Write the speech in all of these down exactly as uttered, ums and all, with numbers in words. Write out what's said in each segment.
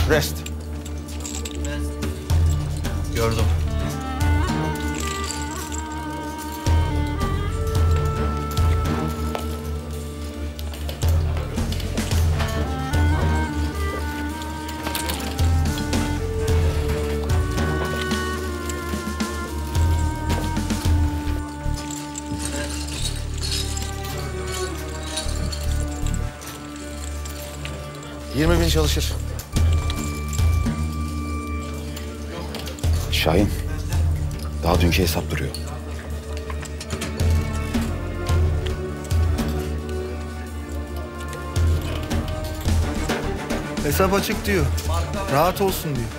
Rest. Gördüm. Yirmi bin çalışır. Şahin, daha dünkü hesap duruyor. Hesap açık diyor. Rahat olsun diyor.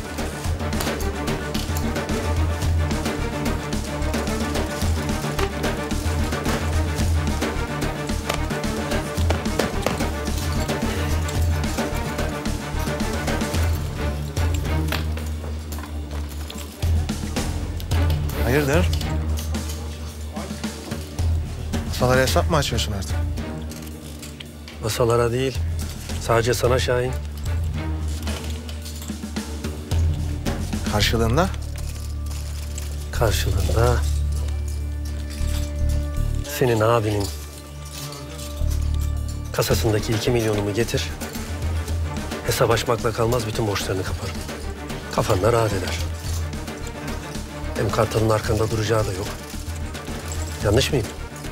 Hayırdır? Masalara hesap mı açıyorsun artık? Masalara değil, sadece sana Şahin. Karşılığında? Karşılığında senin abinin kasasındaki iki milyonumu getir. Hesap açmakla kalmaz, bütün borçlarını kaparım. Kafan da rahat eder. Hem Kartal'ın arkanda duracağı da yok. Yanlış mıyım?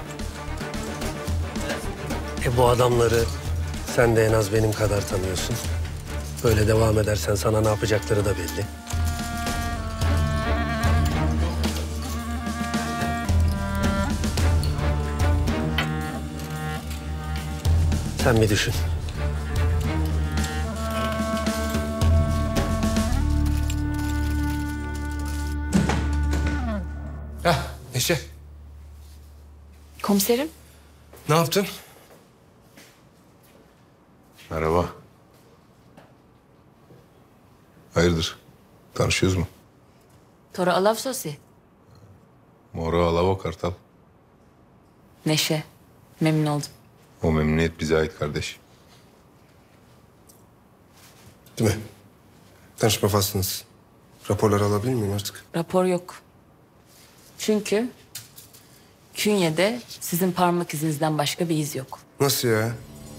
E bu adamları sen de en az benim kadar tanıyorsun. Böyle devam edersen sana ne yapacakları da belli. Sen bir düşün. Heh, Neşe. Komiserim. Ne yaptın? Merhaba. Hayırdır? Tanışıyoruz mu? Tora Alav Sosi. Moro Alavo Kartal. Neşe. Memnun oldum. O memnuniyet bize ait kardeş. Değil mi? Tanışma faslınız. Raporları alabilir miyim artık? Rapor yok. Çünkü künyede sizin parmak izinizden başka bir iz yok. Nasıl ya?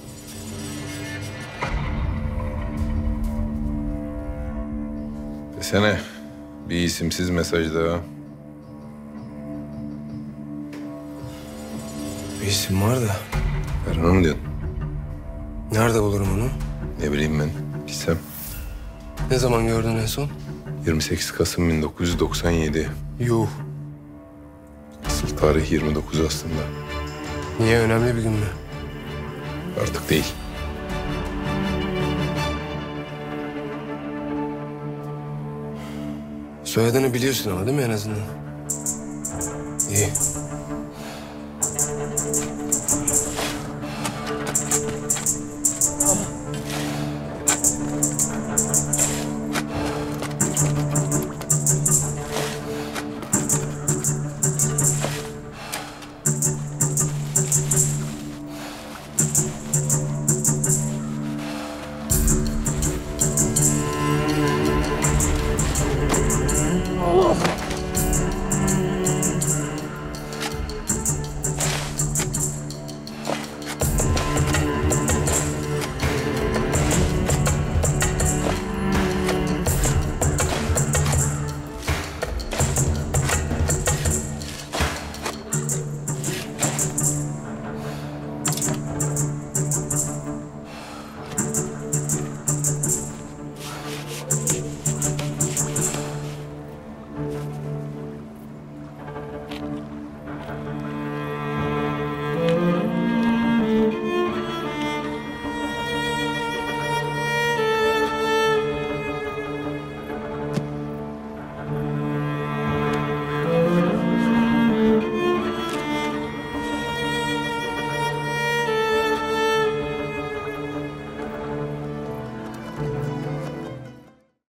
Desene, bir isimsiz mesaj daha. Bir isim var da. Ferhan'ı mı diyorsun? Nerede bulurum onu? Ne bileyim ben, bilsem. Ne zaman gördün en son? yirmi sekiz Kasım bin dokuz yüz doksan yedi. Yuh. Asıl tarih yirmi dokuz aslında. Niye, önemli bir gün mü? Artık değil. Soyadını biliyorsun ama değil mi en azından? İyi.